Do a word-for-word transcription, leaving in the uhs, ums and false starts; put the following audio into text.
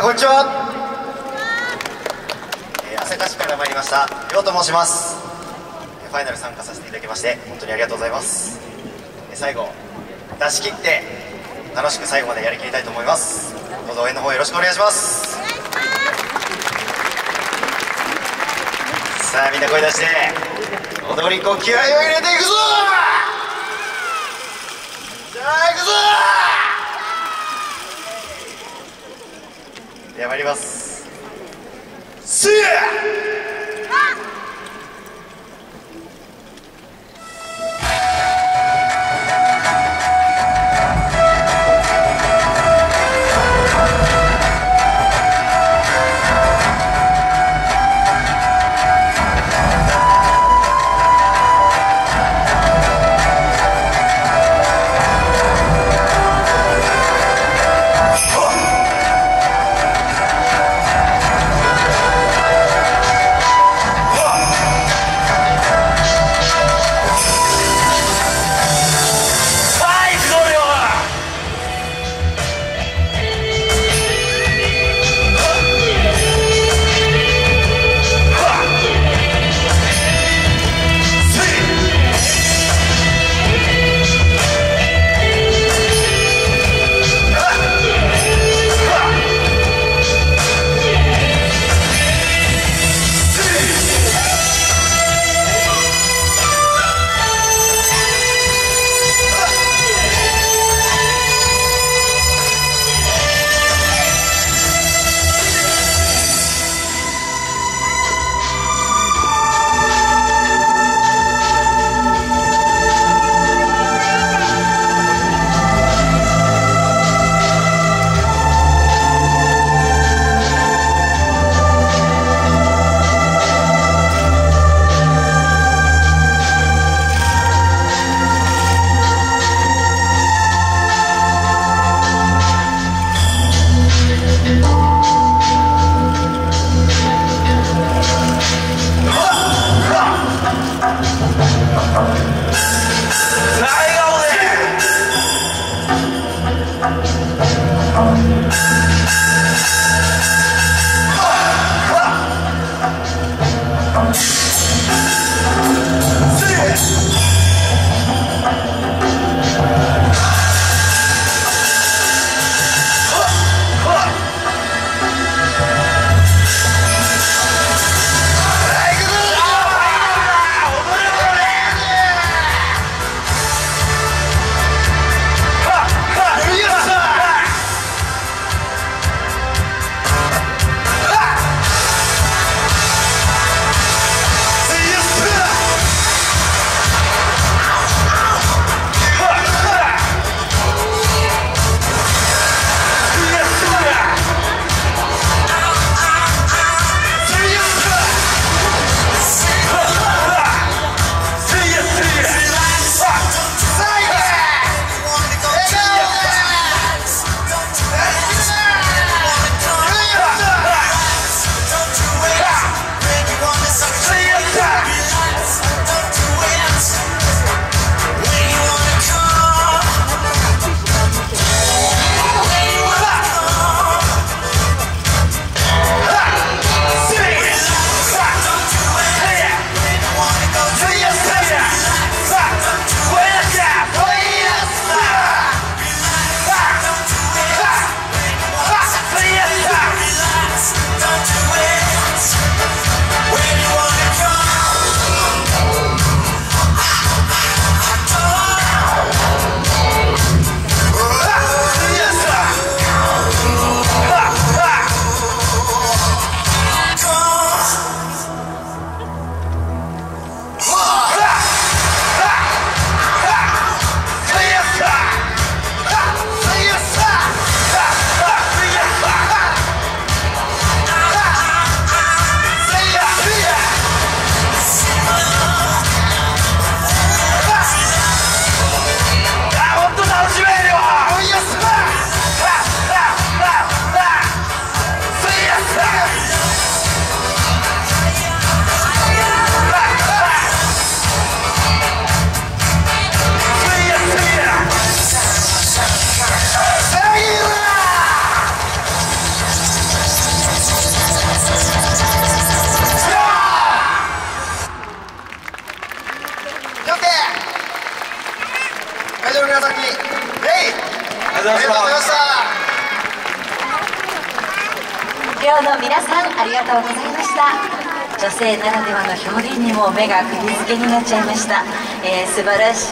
こんにちは。えー、朝霞市から参りましたりょうと申します。ファイナル参加させていただきまして本当にありがとうございます。えー、最後出し切って楽しく最後までやりきりたいと思います。どうぞ応援の方よろしくお願いします。さあみんな声出して踊り子気合を入れていくぞ。じゃあ行くぞ。では参ります。せやとうございました。 寮の皆さんありがとうございました。女性ならではの表現にも目が釘付けになっちゃいました。えー、素晴らしい